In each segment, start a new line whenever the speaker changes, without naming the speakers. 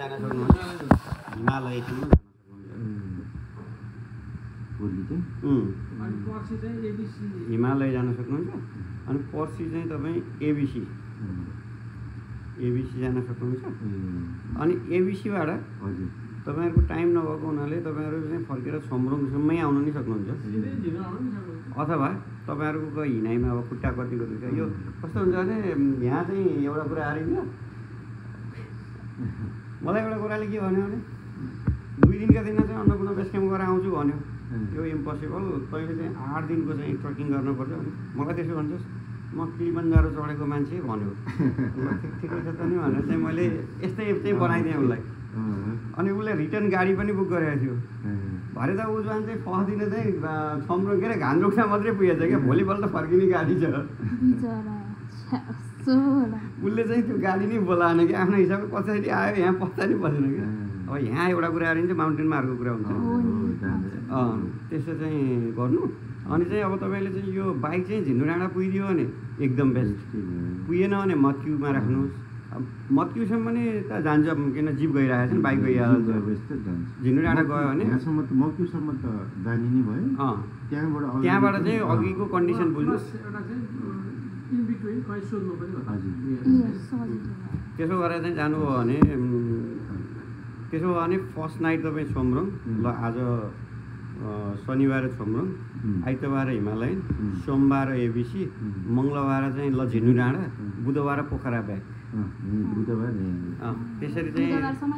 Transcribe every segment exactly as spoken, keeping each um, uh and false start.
जान सक्नुहुन्छ हिमालयसम्म जान सक्नुहुन्छ हिमालय जान सक्नुहुन्छ अनि पर्सि चाहिँ तपाईँ एबिसी एबिसी जान सक्नुहुन्छ अनि एबिसीबाट तपाईँहरूको टाइम नभएको हुनाले तपाईँहरू चाहिँ फर्केर छम्रोङसम्मै आउनु नि सक्नुहुन्छ अथवा तपाईँहरूको हिँडाइमा अब खुट्टा कतिको दुख्छ यो कस्तो हुन्छ भने यहाँ चाहिँ एउटा कुरा आएर मलाई एउटा कुराले के भन्यो भने दुई दिनका दिन चाहिँ अन्नपूर्ण बेस क्याम्प गरेर आउँछु भन्यो यो इम्पोसिबल तैँले चाहिँ आठ दिनको चाहिँ ट्रेकिङ गर्नुपर्छ भने मलाई त्यसो भन्छस् म किलिमन्जारो चढेको मान्छे भन्यो ठिकै छ त नि भनेर चाहिँ मैले यस्तै चाहिँ बनाइदिएँ उसलाई अनि उसले रिटर्न गाडी पनि बुक गरेको थियो भरे त ऊ जवान चाहिँ फर्स्ट दिन चाहिँ छम्रो के अरे घान्द्रुक्सा मात्रै पुगेछ क्या भोलिपल्ट फर्किने गाडी छ उसले चाहिँ त्यो गाडी नै बोलाएन कि आफ्नो हिसाबले पछाडि आयो यहाँ पछाडि बसेन क्या अब यहाँ एउटा कुरा आएर चाहिँ माउन्टेनमा अर्को कुरा हुन्छ त्यसो चाहिँ गर्नु अनि चाहिँ अब तपाईँले चाहिँ यो बाइक चाहिँ झिन्डु डाँडा पुगिदियो भने एकदम बेस्ट पुगेन भने मत्युमा राख्नुहोस् अब मत्युसम्म नि त जान्छ किन जिप गइरहेको छ नि बाइक गइहाल्छ झिन्डु डाँडा गयो भने
मक्युसम्म त जाने नै भयो
त्यहाँबाट त्यहाँबाट चाहिँ अघिको कन्डिसन बुझ्नुहोस् त्यसो गरेर चाहिँ जानुभयो भने त्यसो भयो भने फर्स्ट नाइट तपाईँ छम्रोङ ल आज शनिबार छम्रोङ आइतबार हिमालयन सोमबार एबिसी मङ्गलबार चाहिँ ल झिन्डु डाँडा बुधबार पोखरा ब्याक त्यसरी चाहिँ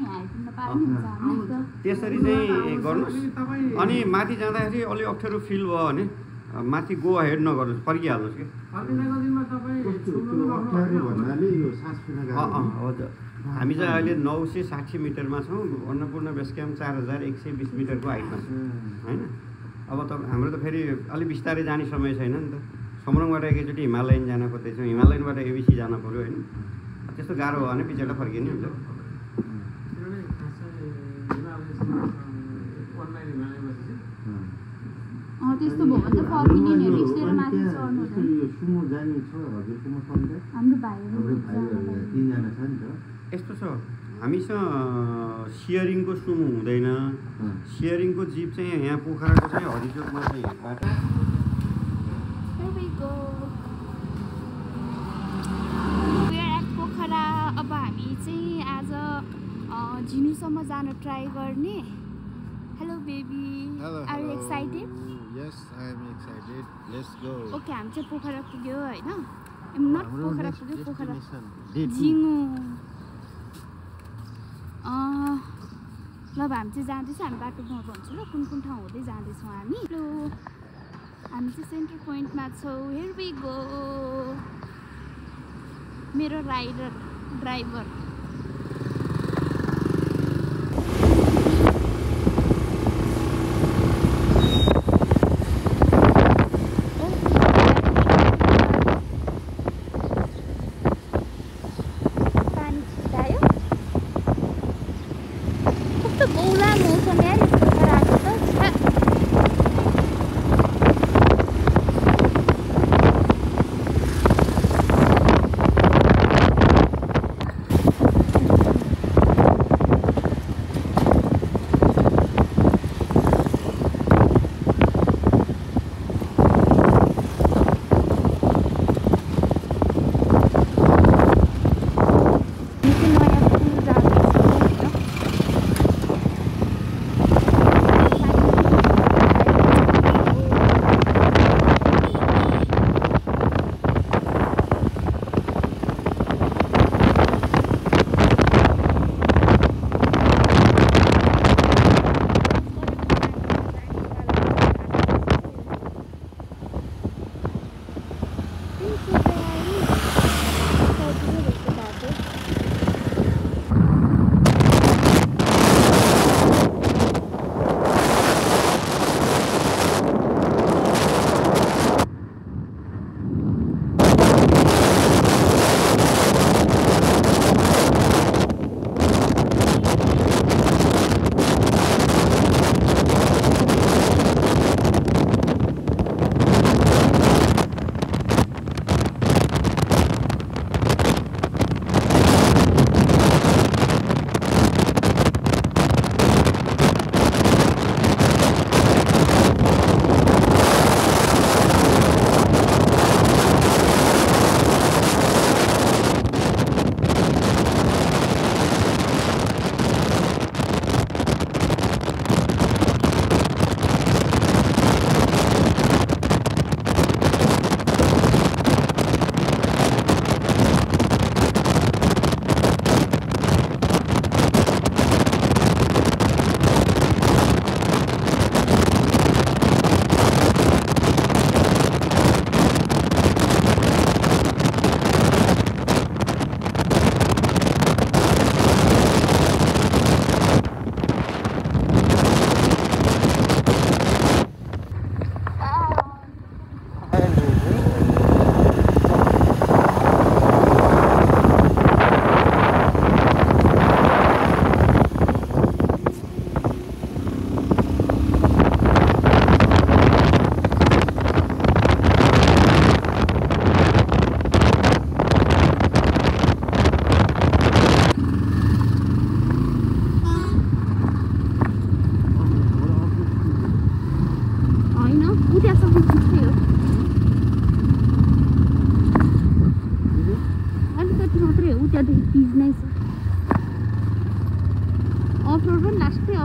त्यसरी चाहिँ गर्नुहोस् अनि माथि जाँदाखेरि अलि अप्ठ्यारो फिल भयो भने माथि गो हेड नगर्नुहोस् फर्किहाल्नुहोस् कि हजुर हामी चाहिँ अहिले नौ सय साठी मिटरमा छौँ अन्नपूर्ण बेस क्याम्प चार हजार एक सय बिस मिटरको हाइटमा छ होइन अब त हाम्रो त फेरि अलिक बिस्तारै जाने समय छैन नि त छम्रोङबाट एकैचोटि हिमालयन जान खोज्दैछौँ हिमालयनबाट एबिसी जान पऱ्यो होइन त्यस्तो गाह्रो भयो भने पछाडि फर्किने हुन्छ
त्यस्तो भयो भने त फर्किने नि रिक्स लिएर माथि चढ्नु
सुमो जाने छ हजुरकोमा सन्डे
हाम्रो भाइहरू
तीनजना छ नि त
यस्तो छ हामीसँग सियरिङको सुमो हुँदैन सियरिङको जिप चाहिँ यहाँ पोखराको चाहिँ हरिचोकमा चाहिँ बाटो
पोखरा अब हामी चाहिँ आज झिनुसम्म जान ट्राई गर्ने hello baby are you excited
Yes, I am excited. Let's go.
Okay, हामी चाहिँ पोखरा पुग्यो हैन नट पोखरा पुग्यो पोखरा जिङु अ ल हामी चाहिँ जाँदैछौँ हामी बाटोमा भन्छु ल कुन कुन ठाउँ हुँदै जाँदैछौँ हामी हेलो हामी चाहिँ सेन्टर पोइन्टमा छौँ हियर वी गो मेरो राइडर ड्राइभर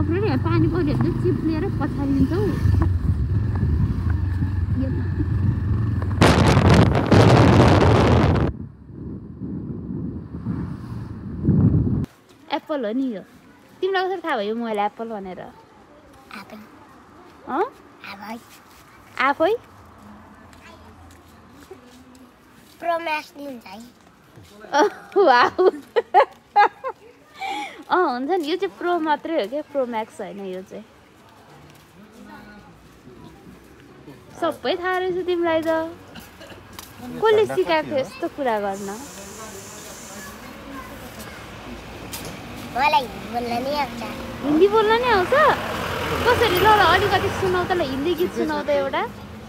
अप्ठ्यारो यहाँ पानी पऱ्यो भने चिप्लेर पछारिन्छौ एप्पल हो नि यो तिमीलाई कसरी थाहा भयो मैले एप्पल भनेर
आफै
अँ
आफै
आफै
प्रो म्याक्स दिन्छ है
वाउ अँ हुन्छ नि यो चाहिँ प्रो मात्रै हो क्या प्रो म्याक्स होइन यो चाहिँ सबै थाहा रहेछ तिमीलाई त कसले सिकाएको थियो यस्तो कुरा गर्न
मलाई बोल्न नि आउँछ
हिन्दी बोल्न नि आउँछ कसरी ल ल अलिकति सुनाउ त ल हिन्दी गीत सुनाउ त एउटा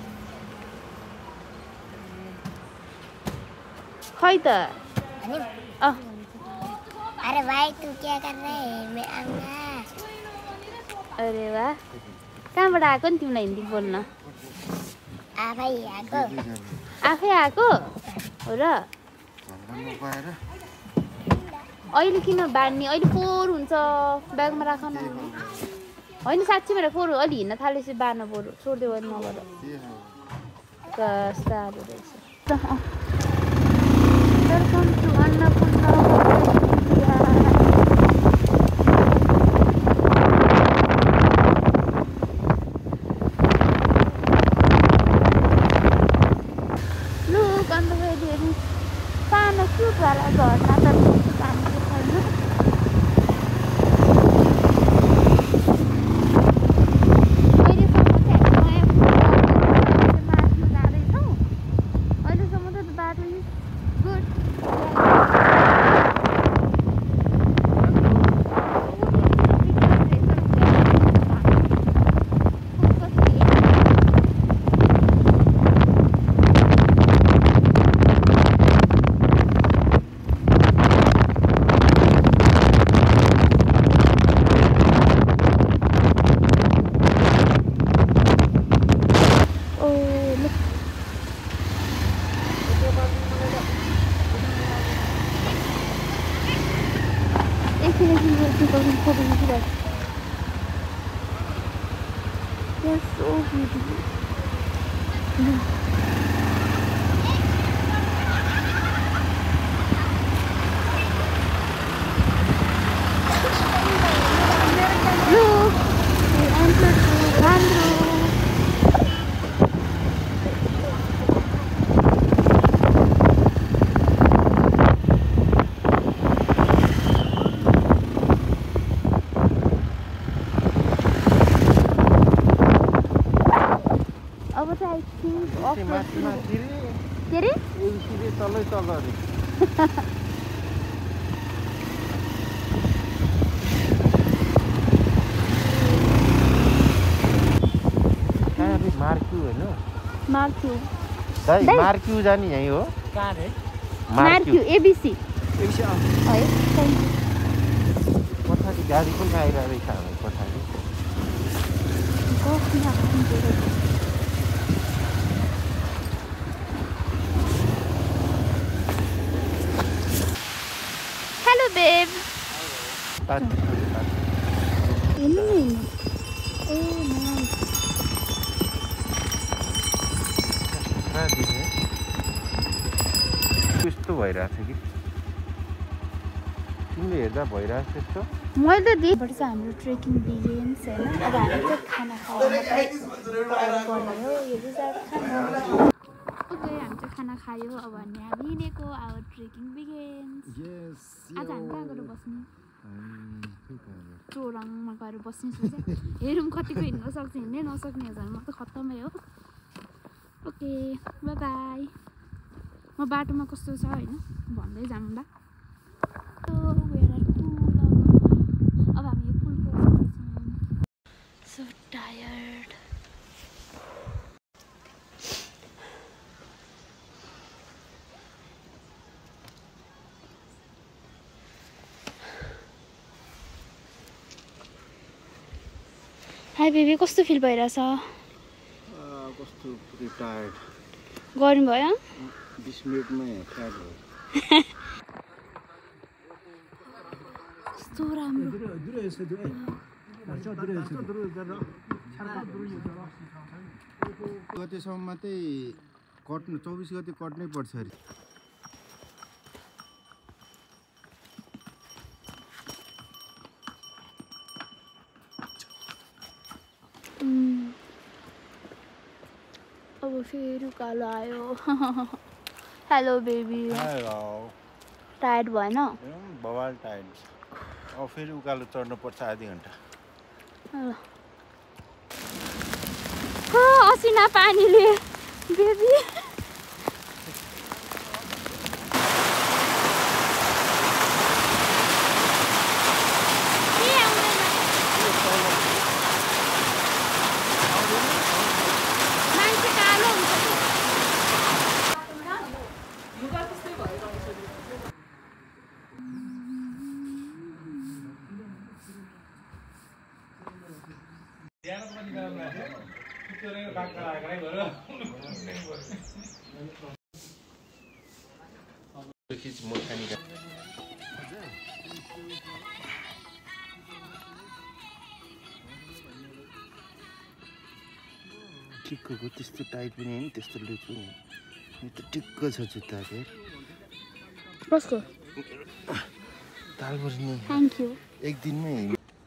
खै त
अनि
अँ
अरे भाइ तू क्या कर रहे है मैं आऊंगा
अरे वाह कहाँबाट आएको नि तिमीलाई हिन्दी बोल्न
आफै आएको
आफै आएको हो र अहिले किन बाँड्ने अहिले फोहोर हुन्छ ब्यागमा राख न होइन साँच्ची मेरो फोहोर अलि हिँड्न थालेपछि बाँड्न बरु छोडिदियो भने नगर कस्तो रहेछ वेलकम टु अन्नपूर्ण लुक अन्त फेरि सानो क्युटवाला झर्ना त पानी छैन अहिलेसम्म चाहिँ हामी नयाँ माथि जाँदैछौँ अहिलेसम्म त बाटो is good They're so beautiful. Look, we entered Kathmandu. अब चाहिँ आई थिङ्क के अरे
तलै तल अरे मार्क्यू होइन
मार्क्यू
दाइ मार्क्यू जाने यही हो
कहाँ रे
मार्क्यू एबिसी
एबिसी
है थ्याङ्क यू
पछाडि गाडी पनि आइरहेको रहेछ हाम्रो पछाडि
हेलो बेब
त्यस्तो भइरहेछ कि तिमीले हेर्दा भइरहेछ त्यस्तो
मैले त दिएबाट चाहिँ हाम्रो ट्रेकिङ बिगिन्स होइन अब हामी चाहिँ खाना खाएर पर्ने हो यो चाहिँ खाना ओके हामी चाहिँ खाना खायो अब हामी हामी हिँडेको आवर ट्रेकिङ बिगिन्स आज हामी कहाँ गएर बस्ने चोरङमा गएर बस्ने सोचे हेरौँ कतिको हिँड्न सक्छ हिँड्नै नसक्ने झन् म त खत्तमै हो ओके बाई बाई म बाटोमा कस्तो छ होइन भन्दै जाऊँ ल अब हामी यो पुल क्रस गर्छौँ सो टायर्ड हाई बेबी कस्तो फिल भइरहेछ
कस्तो टायर्ड
गर्नु भयो
बिस मिनटमै टायर्ड भयो
कस्तो राम्रो
गतेसम्म मात्रै कट्नु चौबिस गते कट्नै पर्छ अरे
अब फेरि उकालो आयो हेलो बेबी
हेलो
टायर्ड भएन
बवाल टाइम अब फेरि उकालो चढ्नु पर्छ आधी घन्टा
असिना पानीले बेबी
ठिक्कको त्यस्तो टाइट पनि होइन त्यस्तो लुज पनि होइन त ठिक्क छ जुत्ता चाहिँ
कसको
तालबरी नि
थ्याङ्क यू
एक दिनमै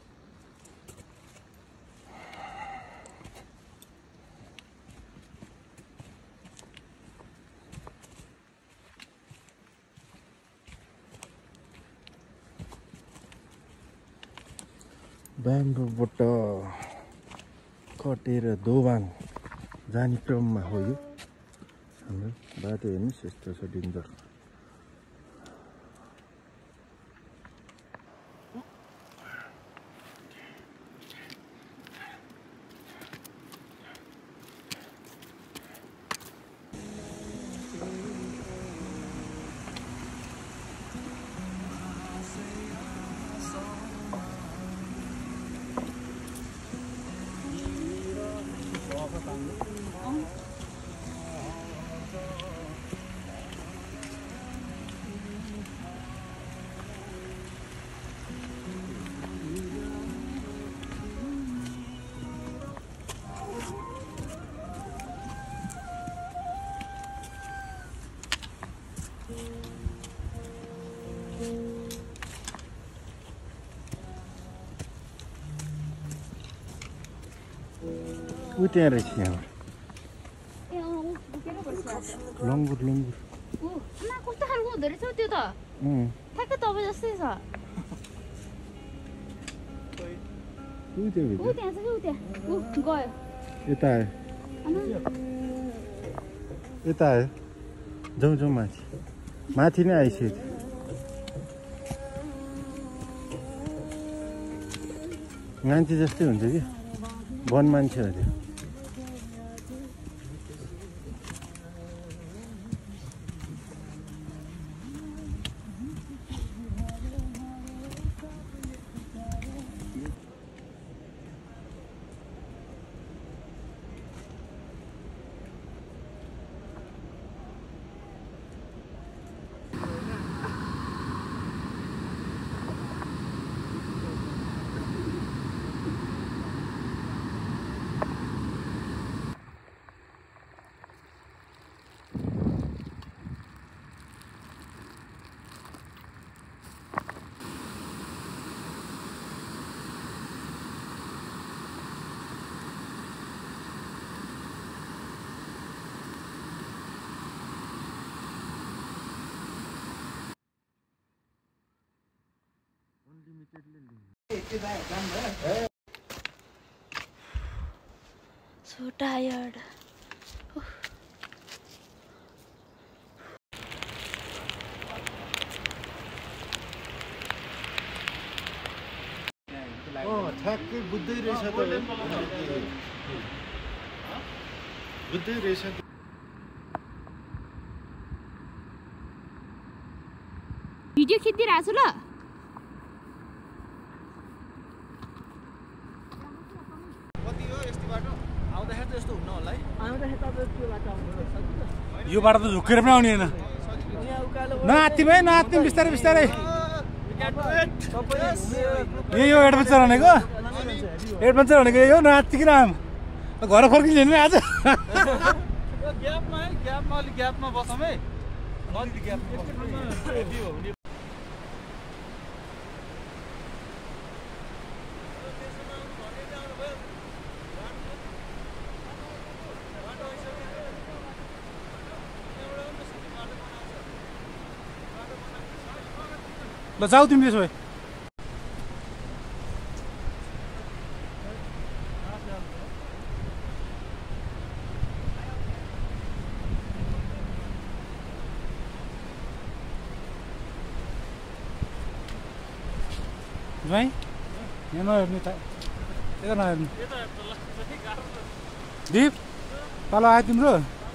ब्याम्बोबाट कटेर दोबाङ जाने क्रममा हो यो हाम्रो बाटो हेर्नुहोस् यस्तो छ डेन्जर ऊ त्यहाँ रहेछ यहाँबाट लङ्गुर लङ्गुर
कस्तो खालको हुँदो रहेछ त्यो त ठ्याक्कै तपाईँ जस्तै छ
ऊ त्यहाँ
ऊ त्यहाँ छ कि ऊ त्यहाँ ऊ गयो
यता आयो यता आयो जाउँ जाउँ माथि माथि नै आइसक्यो मान्छे जस्तै हुन्छ कि वन मान्छे हो त्यो
So tired.
ठ्याक्कै बुझ्दै रहेछ त बुझ्दै रहेछ
भिडियो खिचिदिरहेको छु ल
यो बाटो त झुकेर पनि आउने होइन नआत्तिम है नआत्तिम बिस्तारै बिस्तारै यही हो एडभेन्चर भनेको एडभेन्चर भनेको यो नाति किन आम घर फर्किन्छ नि आज
ग्यापमा है ग्यापमा अलिक ग्यापमा बसौँ है नदी ग्यापमा
ल जाऊ तिमी त्यसो भए भाइ यहाँ नहेर्नु त यता नहेर्नु दिप तल आयो तिम्रो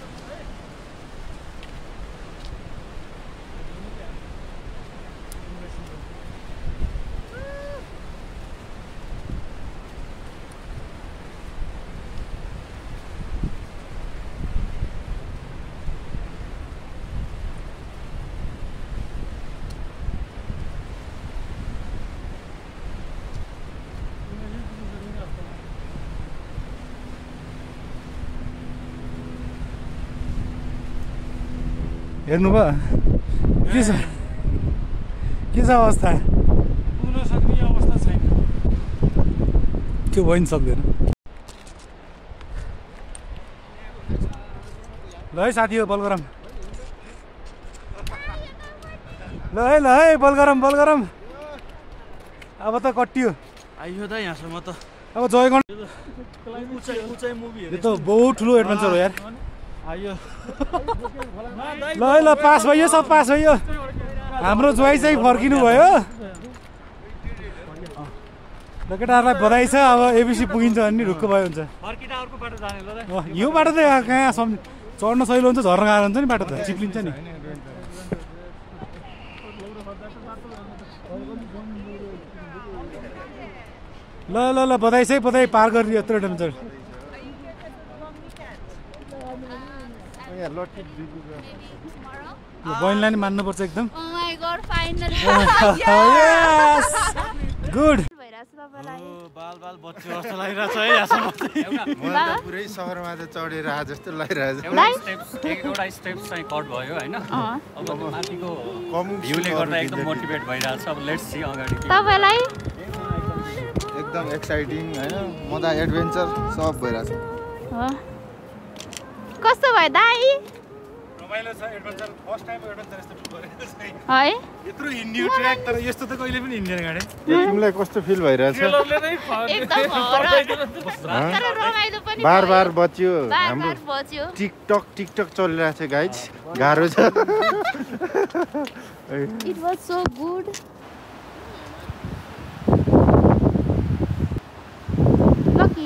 हेर्नु भयो के छ के छ अवस्था
पुग्न सक्ने अवस्था छैन
त्यो भयो नि सक्दैन ल है साथी हो बल गरम ल है ल है बल गरम बल गरम अब त कटियो
आइयो त यहाँसम्म त
अब जयगण
उचाइ उचाइ मुभी
यो त बहुत ठुलो एडभेन्चर हो यार
आइयो
ल है ल पास भयो सब पास भयो हाम्रो ज्वाइँ चाहिँ फर्किनु भयो ल केटाहरूलाई बधाई छ अब एबिसी पुगिन्छ भने ढुक्क भयो हुन्छ
फर्किँदा अर्को बाटो जाने ल
यो बाटो त कहाँ सम् चढ्न सहिलो हुन्छ झर्न गाह्रो हुन्छ नि बाटो त चिप्लिन्छ नि ल ल ल बधाई चाहिँ बधाई पार गरिदियो यत्रो एडभेन्चर बहिनीलाई नि मान्नुपर्छ एकदम गुड
बाल बाल बच्चो जस्तो लागिरहेछ है यहाँसम्म
पुरै सहरमा चाहिँ चढेर आए जस्तो लागिरहेछ
एउटा स्टेप्स चाहिँ कट भयो होइन अब माथिको भ्यूले गर्दा एकदम मोटिभेट भइरहेछ अब लेट्स सी अगाडि
तपाईलाई
एकदम एक्साइटिङ हैन मजा एडभेन्चर सब भइरहेछ
कस्तो भयो दाइ
रमाइलो छ एडभेन्चर फर्स्ट टाइम एडभेन्चर यस्तो गरेको छैन
है
यत्रो हिँड्यो ट्र्याक तर यस्तो त कहिले पनि हिँड्दैन गाडी
तिमीलाई कस्तो फिल भइरहेछ
एकदम तर रमाइलो पनि
बार बार बच्यो
बार
हाम्रो
बार बच्यो
टिकटक टिकटक चलिरहेछ गाइज गाह्रो छ
it was so good Lucky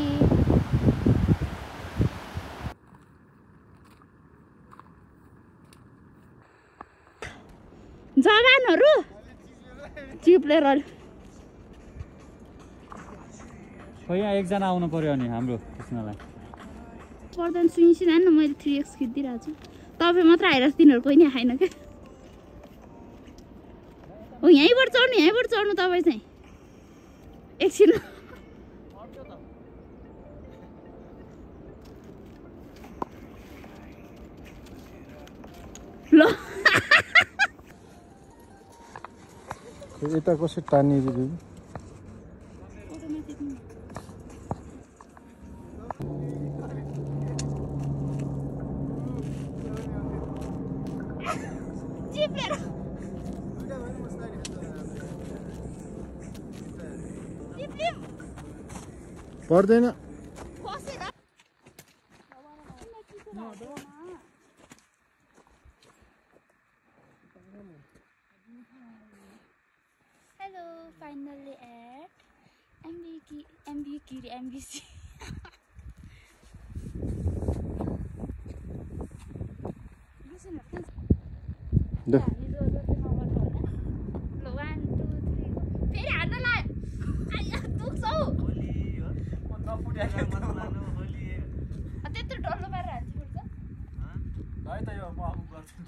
जवानहरू चिप्लेर
खोइ यहाँ एकजना आउनु पर्यो नि हाम्रो कृष्णलाई
पर्दैन सुइसिन न मैले थ्री एक्स खिचिदिरहेको छु तपाईँ मात्र आइरहेको छ तिनीहरू कोही नि आएन क्या हो यहीँबाट चढ्नु यहीँबाट चढ्नु तपाईँ चाहिँ एकछिन ल
यता कसरी टानिदियो पर्दैन
Hello, finally at M B K M B K M B C.
The
one, two, three, go. फेरि हान्न लायो आया दुख्छौ त्यत्रो डल्लो पारेर हाल्छु पर्छ
है त यो म आफू गर्छु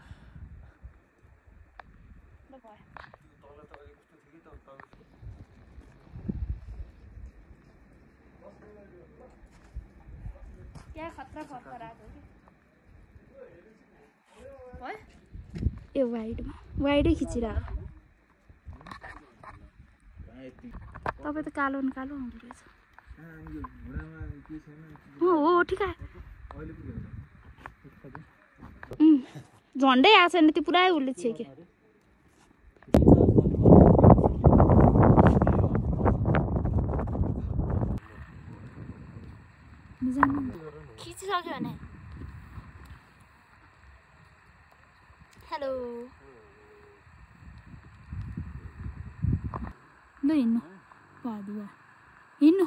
ल भयो क्या खतरा फर्कर आएको भयो ए वाइडमा वाइडै खिचिरहेको तपाईँ त कालो न कालो हुँदो रहेछ हो हो ठिक झन्डै आएको छैन त्यो पुरै उसले छेक्यो खिचिसक्यो भने हेलो ल हिँड्नु पादुवा हिँड्नु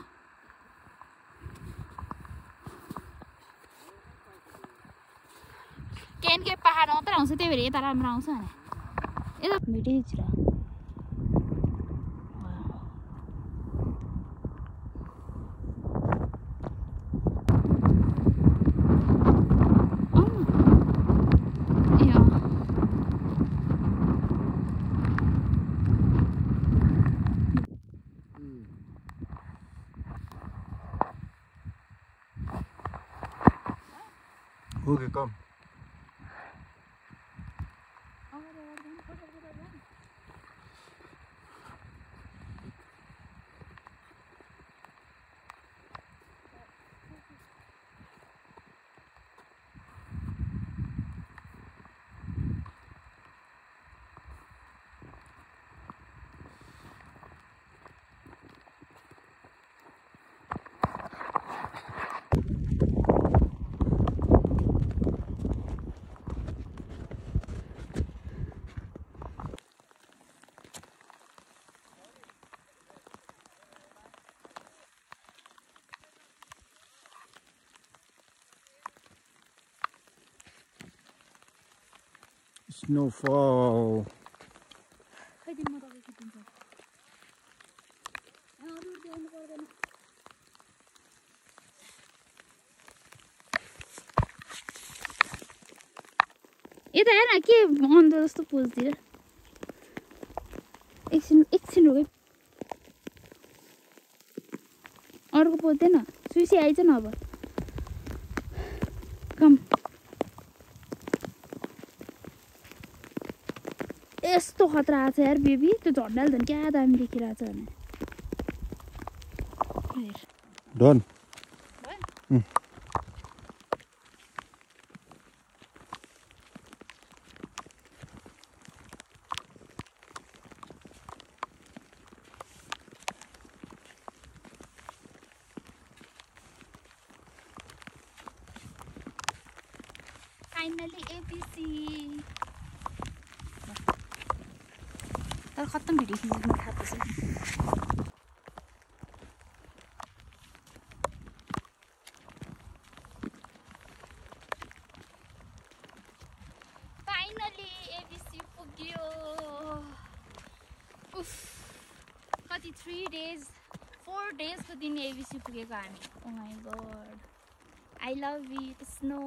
केन के पहाड मात्र आउँछ त्यही भएर यता राम्रो आउँछ भने यता भिडियो खिचिरहेको
Okay, come. Snowfall.
यता हेर के अन्त जस्तो पोजतिर एकछिन एकछिन रोके अर्को पोज्दैन सुइसी आइज न अब कम यस्तो खतरा आएको छ यार बेबी त्यो झन्डाले झन् क्या दामी देखिरहेको छ भने
डन
फाइनली एपिसी तर खत्तम भिडियो खिच्नु थाहा छ फाइनली एपिसी पुग्यो उफ कति थ्री डेज फोर डेजको दिन एबिसी पुगेको हामी oh my god I love it snow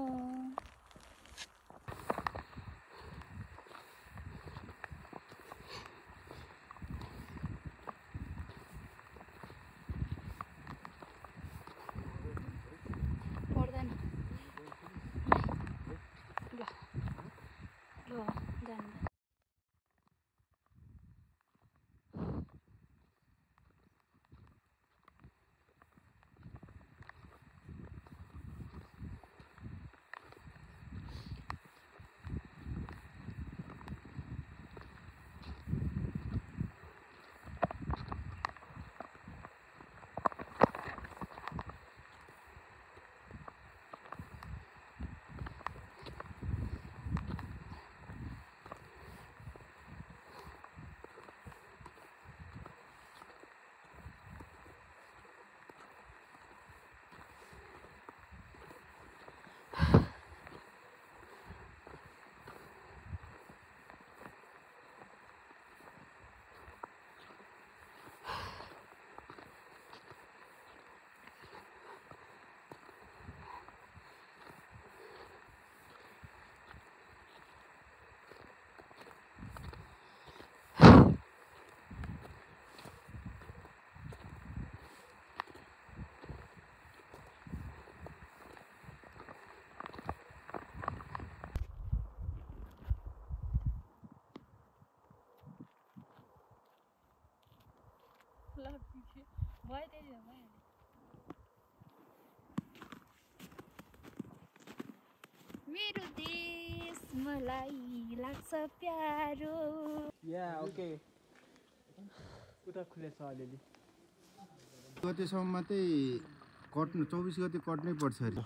मेरो देश मलाई लाग्छ प्यारो
या ओके उता खुलेछ अलिअलि
गतेसम्म मात्रै कट्नु चौबिस गते कट्नै पर्छ अरे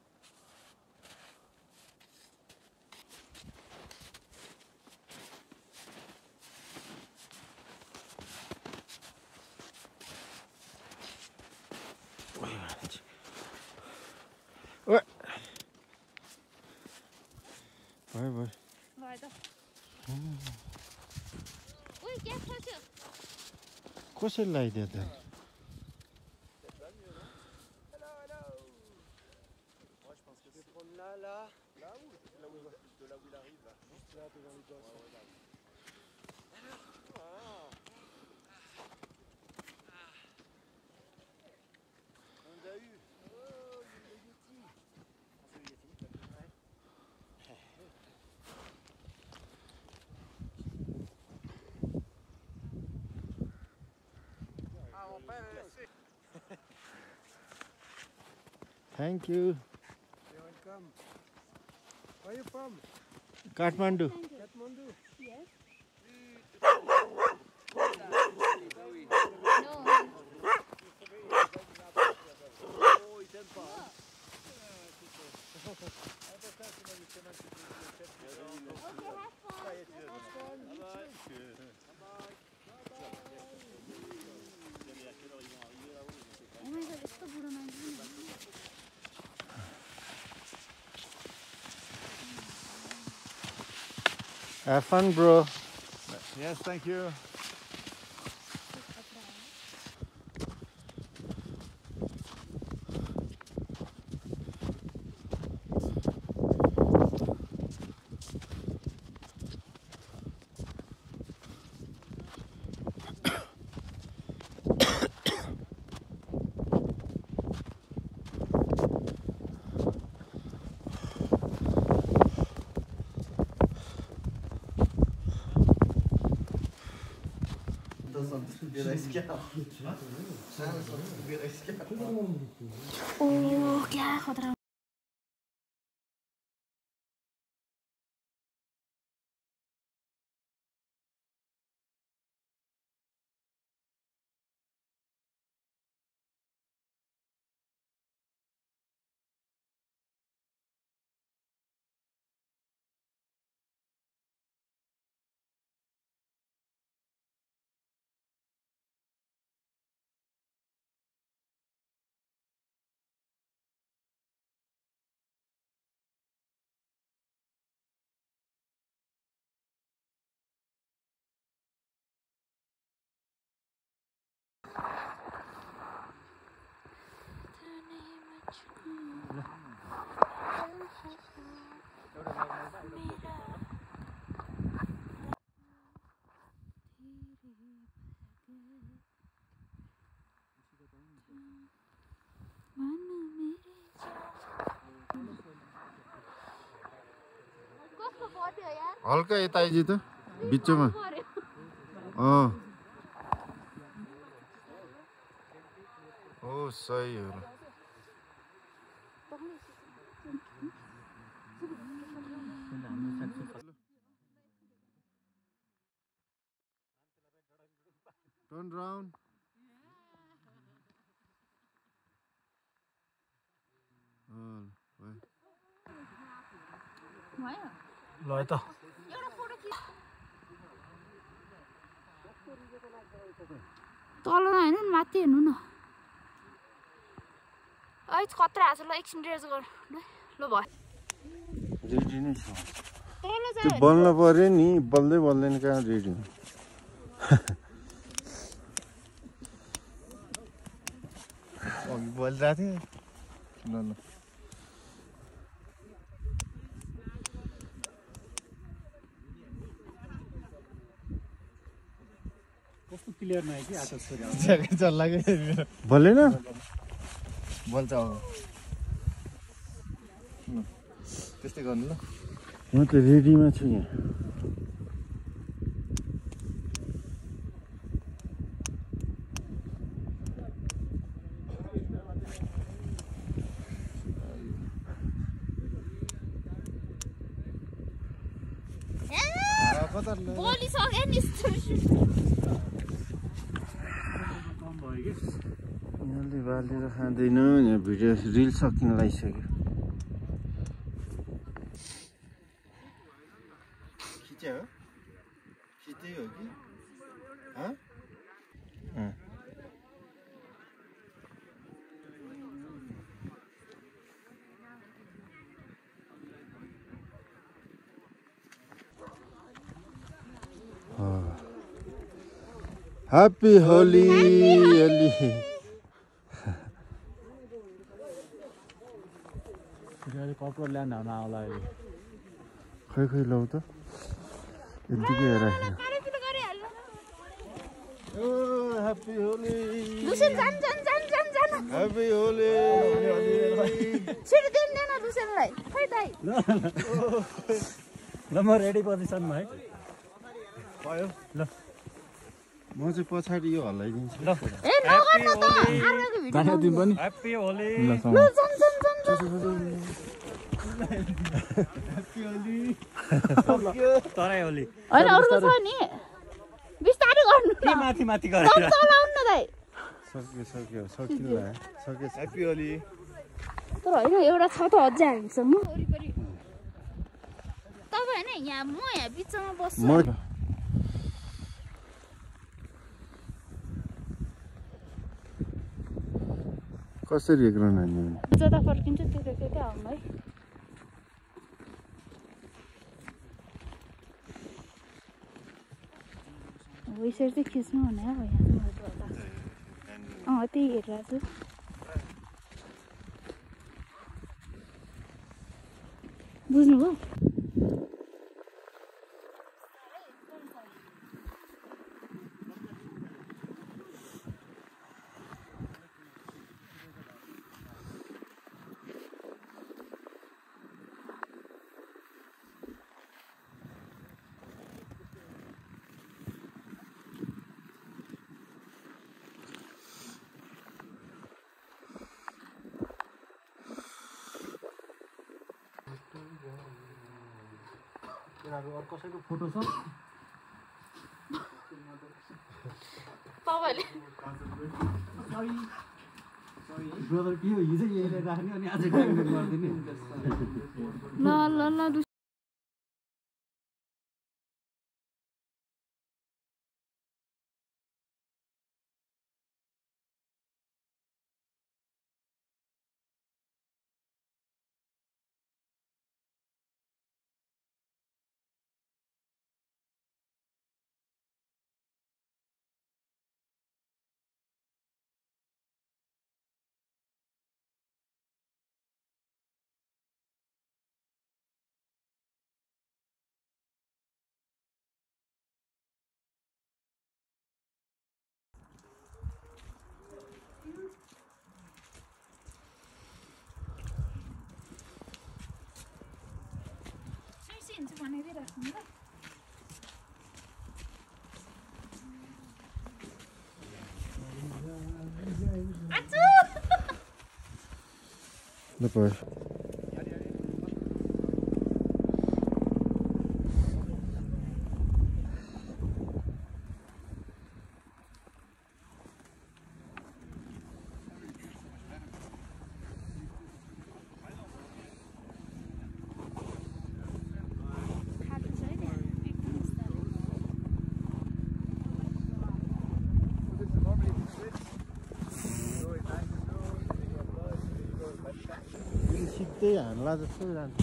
भयो भयो
भयो त ओइ ग्यास खोज्यो
कसरी लगाइदियो त Thank you.
You're welcome. Where are you from?
Kathmandu.
Kathmandu?
Yes.
Have fun, bro.
Yes, thank you.
ओह क्या खतरा
हल्का यता आइज त बिचमा अँ हो सही हो Turn round. Oh, why?
ल त
तल हैन माथि हेर्नु न अहिले खतरा आछ ल एकछिन रेस्ट गर ल भयो
रेडी नै छ त्यो बल्न पर्यो नि बल्दै बल्दैन कहाँ रेडी हो अघि बोलिरहेको थिएँ ल ल
कस्तो क्लियर नआयो कि आकाश छोरी
चल्ला के बोलेन
बोल्छ अब त्यस्तै गर्नु ल
म त रेडीमा छु यहाँ
बोलिसके नि
यहाँले बालेर खाँदैन यहाँ भिडियो रिल सकिन लागिसक्यो खिच्यो हो खिच्दै हो कि Happy Holi! Holi!
कपडा ल्याउन आउला
खै खै लौ त यतिकै हेर ओ ह्यापी होली
लुसेन जान जान जान जान जान
ह्यापी होली
छिटो दिन देन लुसेनलाई खै दाइ
ल म रेडी पोजिसनमा है
भयो
ल
म चाहिँ पछाडि यो हल्लाइदिन्छु
ल
ए नगर्न त आर्को भिडियो
तिमी पनि
ह्याप्पी होली
ल जान जान जान
ह्यापी होली
तराई होली
हैन अर्को छ नि बिस्तारै गर्नु
के माथि माथि गरेर
कम चलाउनु न दाइ
सक्यो सक्यो सकिला सक्यो ह्यापी होली
तर हैन एउटा छ त अझै हामीसँग वरिपरि तपाईँ हैन यहाँ म यहाँ बिचमा बस्छु
कसरी एक्लो नानी
जता फर्किन्छु त्यो देखेकै आउनु है हो यसरी चाहिँ खिच्नु हुने हो यहाँ अँ त्यही हेरिरहेको छु बुझ्नुभयो
कसैको फोटो छ
तपाईले
ब्रदर के हो हिजो यही राख्ने अनि आज डाइरेक्ट गर्दिने
ल ल ल बनाइदिइराख्नु ल
ल भयो सिक्दै हान्ला जस्तो जान्छ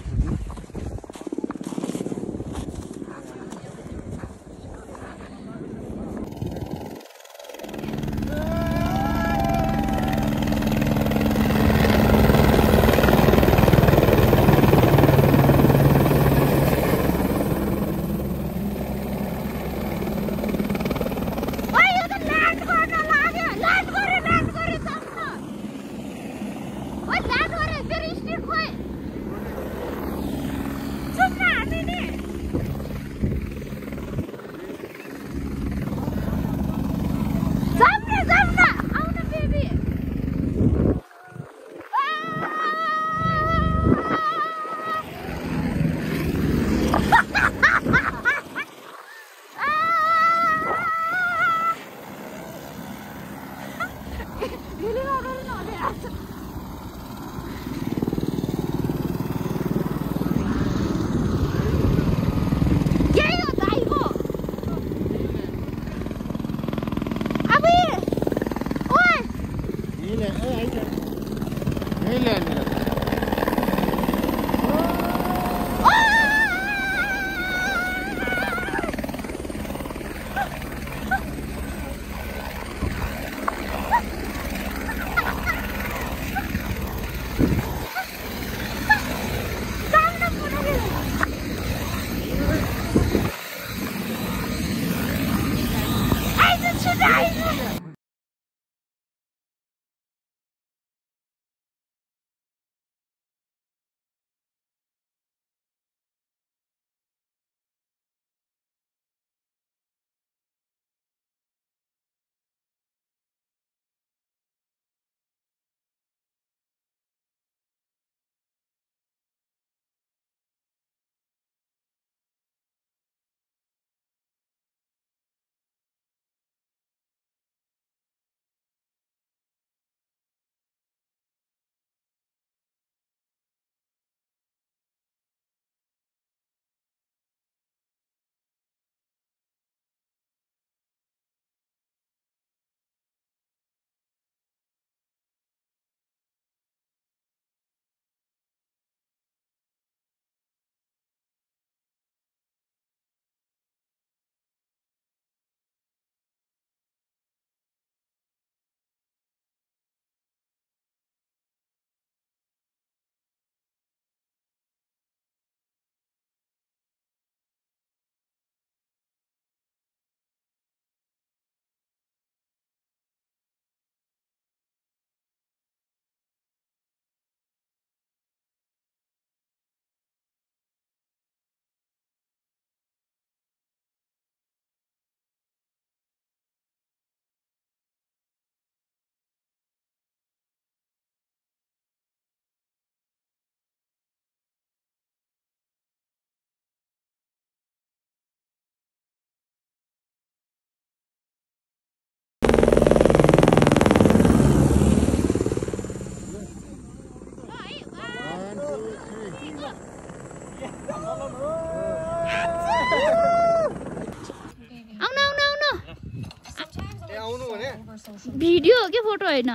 भिडियो हो कि फोटो होइन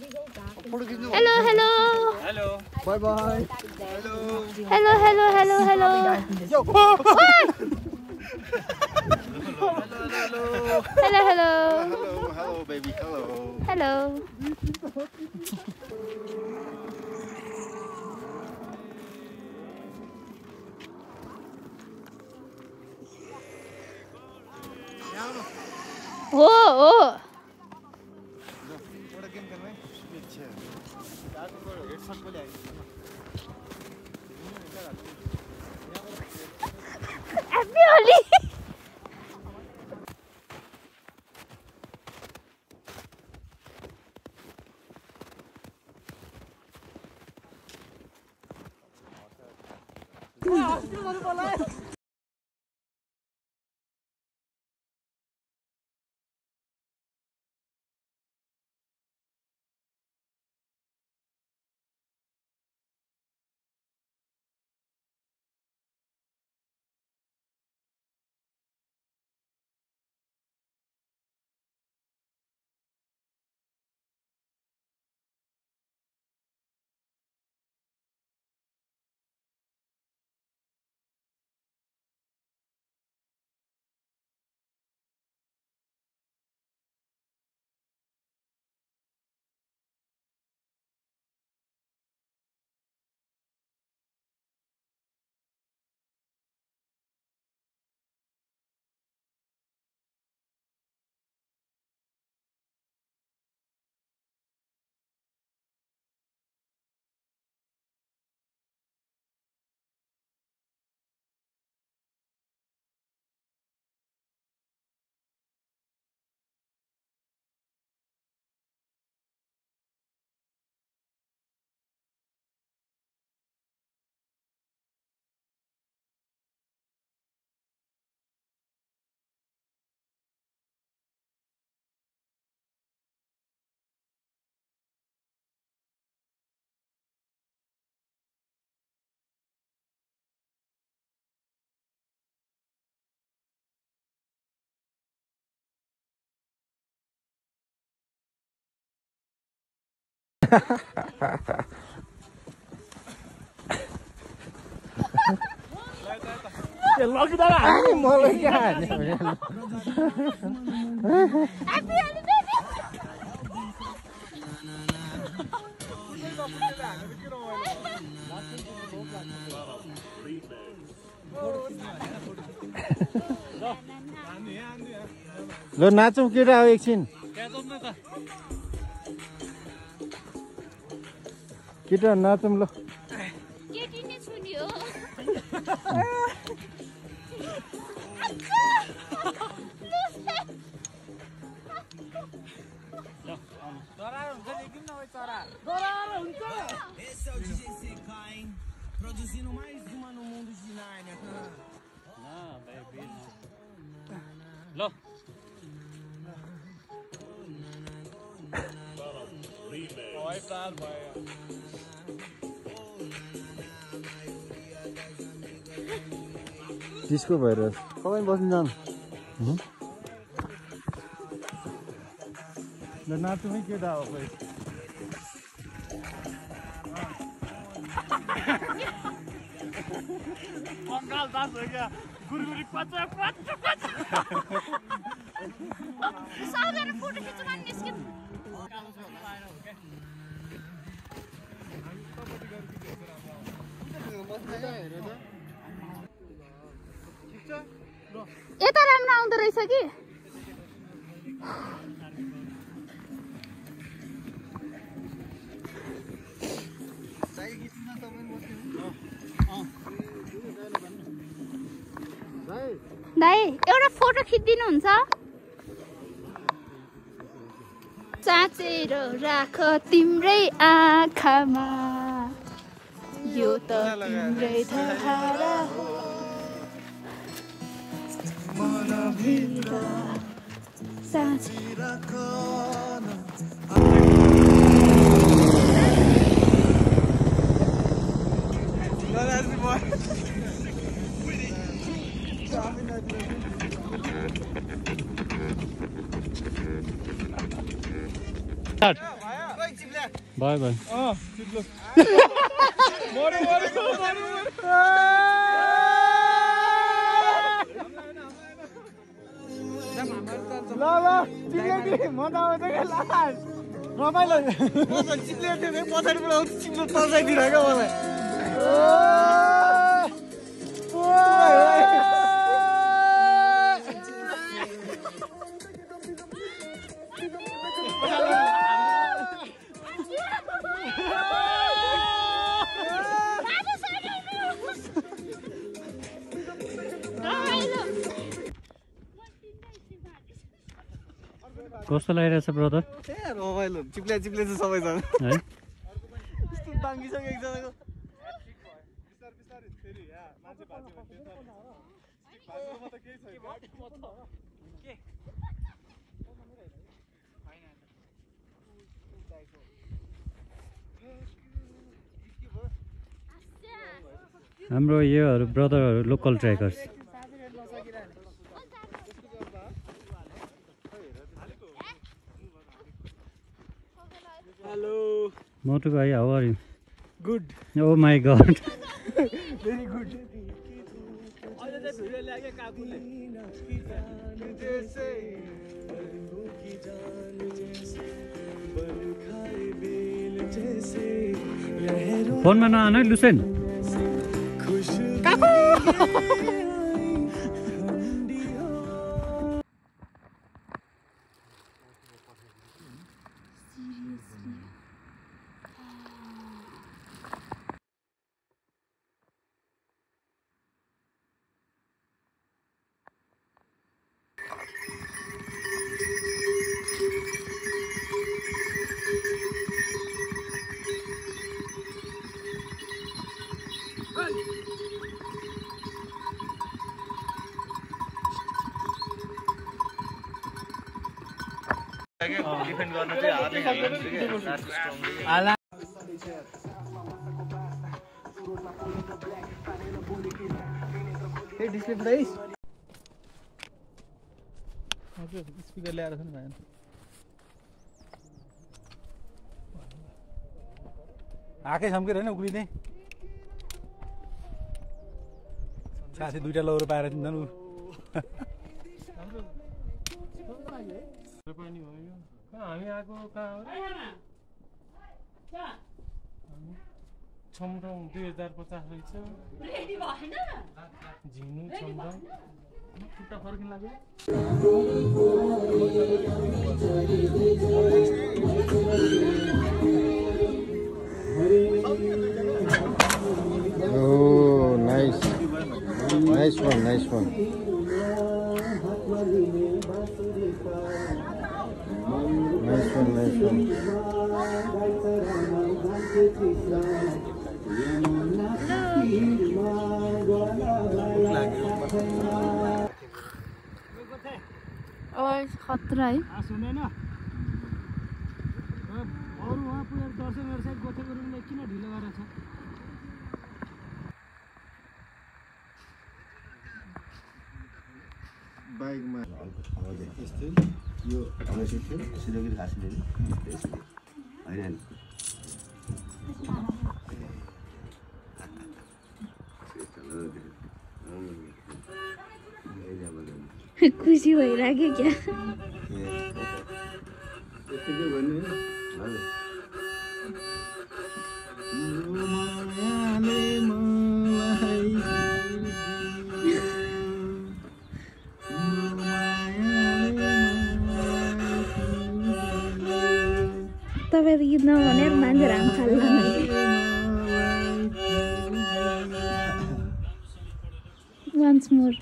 hello hello
hello
bye bye
hello hello hello hello hello hello
hello baby hello
hello हो हो Happy Holi!
मलाई क्या हान्यो ल नाचौँ केटा हो एकछिन केटा नाचौँ ल
Produzindo mais uma no mundo de Nárnia.
Não, baby. Lo. Oi, tá, vai.
Disco भइरहेछ तपाईँ बस्नु जानु ल नाच्नु है केटा हो खै
बङ्गाल डान्स हो क्या गुरगुरी पचा पचा पचा
साउदर फोटो खिच्न मन निस्किन यता राम्रो आउँदो रहेछ कि दाइ एउटा फोटो खिचिदिनु हुन्छ चाचेर राख तिम्रै आँखामा यो त तिम्रै धारा हो मनभित्र साँचेर
Bye bye.
अँ चिप्लो मरे मरेको मरे ल ल चिप्ले मजा आउँछ क्या लास्ट रमाइलो चिप्ले थियो पछाडिबाट आउँछ चिप्लो तर्साइदिएर क्या मलाई
कस्तो लागिरहेछ ब्रदर
रमाइलो चिप्ले चिप्ले चाहिँ सबैजना
है
यस्तो बाङ्गिसक्यो एकजनाको
हाम्रो योहरू ब्रदरहरू लोकल ट्रेकर्स
हेलो
मोटू भाइ how are you
good
oh my god
very good अहिले चाहिँ भिडियो ल्यागे काकुले
फोनमा नआन है लुसेन
डिफेन्ड गर्न चाहिँ हार्दै हाल्नु के डिस्प्ले प्राइस हजुर स्पिकर ल्याएर छ नि भाइ
आएकै छम्केर होइन उक्लिँदै साथी दुईटा लौरो पाएर तिनीहरू
पानी भयो कहाँ हामी आएको कहाँ हो छमरङ दुई हजार पचास रहेछ झिनु छमरङ खुट्टा फर्किन लाग्यो
Oh, nice. Nice one, nice one. Nice one, nice one.
ओए खतरा है
सुनेन अरू वहाँ पुगेर दर्शन गरेर सायद गोथे गुरुङले किन ढिलो गरेछ
बाइकमा यस्तै यो हमेसित थियो सिलगढी खासले होइन
खुसी भइराख्यो क्या
यतिकै भन्ने
तपाईँ त गीत नभनेर मान्छेहरू हामी खाल्ला once more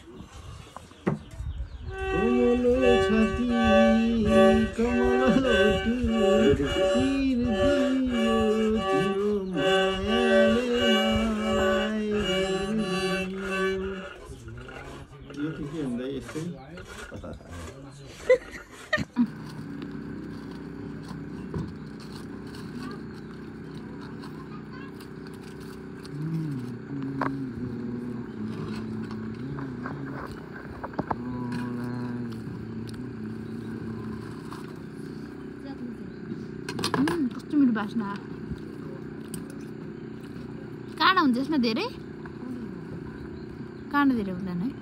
बास्ना काँडा हुन्छ यसमा धेरै काँडा धेरै हुँदैन है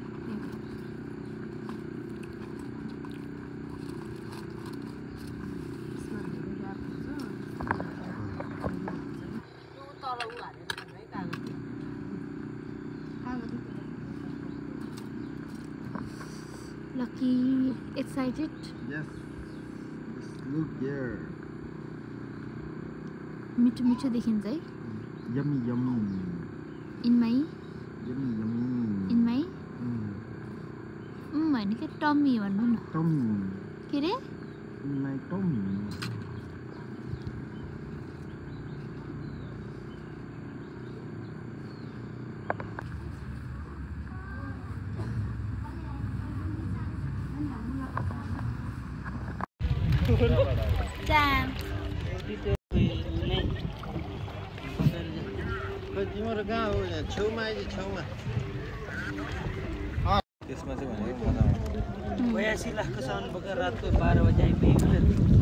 Lucky, excited?
Yes. Look here.
मिठो मिठो देखिन्छ है
Yummy, yummy.
इनमै
Yummy, yummy.
इनमै उम् होइन के टम्मी भन्नु न
Tummy.
के रे
In my tummy.
जाम
तिम्रो कहाँ हो यहाँ छेउमा आइज छेउमा त्यसमा चाहिँ भनेको मजा आउँछ
बयासी लाखको साउन्ड बोकेर रातको बाह्र बजे आइपुग्यो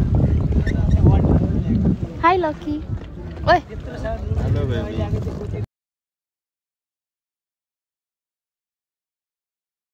हाई लकी ओए
हेलो बेबी